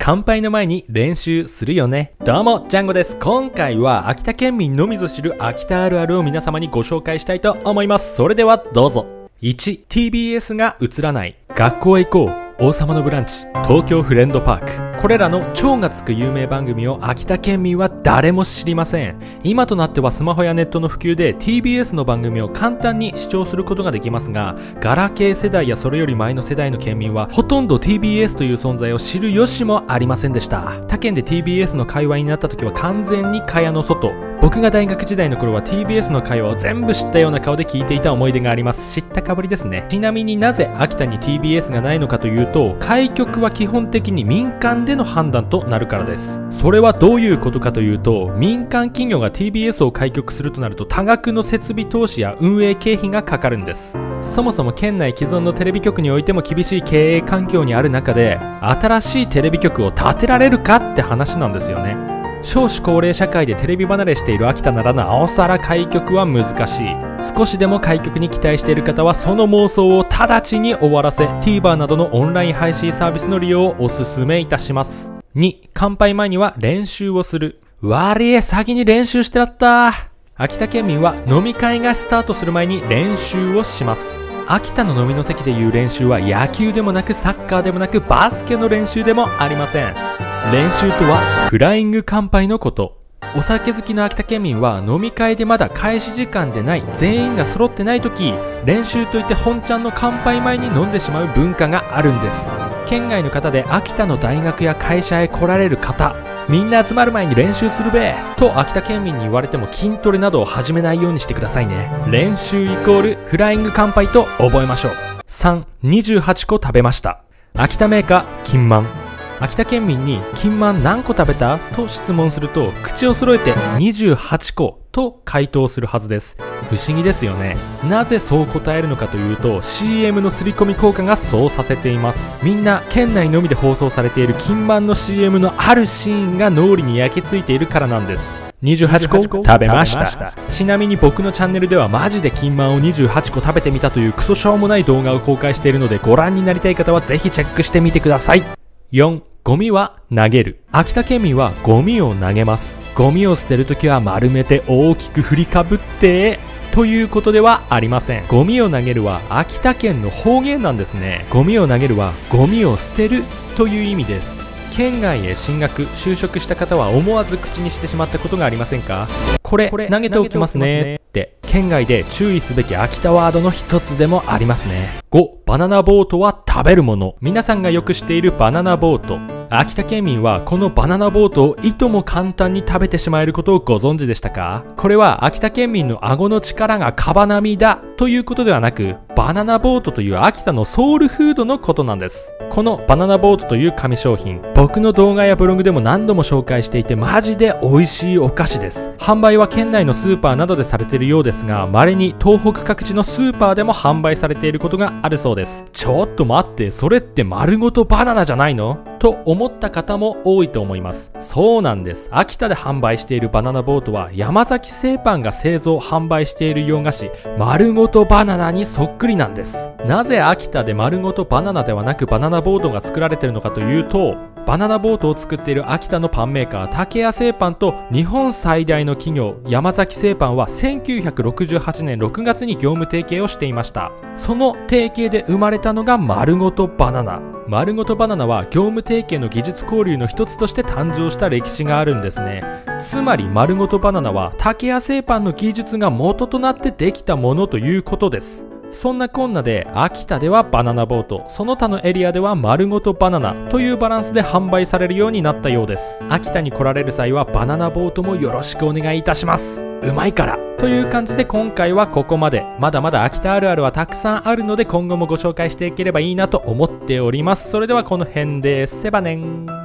乾杯の前に練習するよね。どうも、ジャンゴです。今回は秋田県民のみぞ知る秋田あるあるを皆様にご紹介したいと思います。それではどうぞ。1、TBS が映らない。学校へ行こう。王様のブランチ、東京フレンドパーク。これらの超がつく有名番組を秋田県民は誰も知りません。今となってはスマホやネットの普及で TBS の番組を簡単に視聴することができますが、ガラケー世代やそれより前の世代の県民はほとんど TBS という存在を知る由もありませんでした。他県で TBS の会話になった時は完全に蚊帳の外。僕が大学時代の頃は TBS の会話を全部知ったような顔で聞いていた思い出があります。知ったかぶりですね。ちなみになぜ秋田に TBS がないのかというと、開局は基本的に民間での判断となるからです。それはどういうことかというと、民間企業が TBS を開局するとなると多額の設備投資や運営経費がかかるんです。そもそも県内既存のテレビ局においても厳しい経営環境にある中で、新しいテレビ局を建てられるかって話なんですよね。少子高齢社会でテレビ離れしている秋田ならなおさら開局は難しい。少しでも開局に期待している方はその妄想を直ちに終わらせ TVer などのオンライン配信サービスの利用をお勧めいたします。2、乾杯前には練習をする。悪い、先に練習してらった。秋田県民は飲み会がスタートする前に練習をします。秋田の飲みの席でいう練習は野球でもなくサッカーでもなくバスケの練習でもありません。練習とはフライング乾杯のこと。お酒好きの秋田県民は飲み会でまだ開始時間でない、全員が揃ってない時、練習といって本ちゃんの乾杯前に飲んでしまう文化があるんです。県外の方で秋田の大学や会社へ来られる方、みんな集まる前に練習するべと秋田県民に言われても筋トレなどを始めないようにしてくださいね。練習イコールフライング乾杯と覚えましょう。3、28個食べました。秋田銘菓金満。秋田県民に金満何個食べたと質問すると、口を揃えて28個と回答するはずです。不思議ですよね。なぜそう答えるのかというと、 CM の刷り込み効果がそうさせています。みんな県内のみで放送されている金満の CM のあるシーンが脳裏に焼き付いているからなんです。28個食べました。ちなみに僕のチャンネルではマジで金満を28個食べてみたというクソしょうもない動画を公開しているので、ご覧になりたい方はぜひチェックしてみてください。4、ゴミは投げる。秋田県民はゴミを投げます。ゴミを捨てるときは丸めて大きく振りかぶってということではありません。ゴミを投げるは秋田県の方言なんですね。ゴミを投げるはゴミを捨てるという意味です。県外へ進学、就職した方は思わず口にしてしまったことがありませんか？これ投げておきますねって県外で注意すべき秋田ワードの一つでもありますね。5、バナナボートは食べるもの。皆さんがよく知っているバナナボート。秋田県民はこのバナナボートをいとも簡単に食べてしまえることをご存知でしたか？これは秋田県民の顎の力がカバ並みだということではなく、バナナボートという秋田のソウルフードのことなんです。このバナナボートという紙商品、僕の動画やブログでも何度も紹介していてマジで美味しいお菓子です。販売は県内のスーパーなどでされているようですが、稀に東北各地のスーパーでも販売されていることがあるそうです。ちょっと待って、それって丸ごとバナナじゃないの？と思った方も多いと思います。そうなんです。秋田で販売しているバナナボートは山崎製パンが製造販売している洋菓子丸ごとバナナにそっくりなんです。なぜ秋田で丸ごとバナナではなくバナナボートが作られているのかというと、バナナボートを作っている秋田のパンメーカー竹谷製パンと日本最大の企業山崎製パンは1968年6月に業務提携をしていました。その提携で生まれたのが丸ごとバナナ。丸ごとバナナは業務提携の技術交流の一つとして誕生した歴史があるんですね。つまり丸ごとバナナは竹谷製パンの技術が元となってできたものということです。そんなこんなで秋田ではバナナボート、その他のエリアでは丸ごとバナナというバランスで販売されるようになったようです。秋田に来られる際はバナナボートもよろしくお願いいたします。うまいからという感じで今回はここまで。まだまだ秋田あるあるはたくさんあるので今後もご紹介していければいいなと思っております。それではこの辺でセバネン。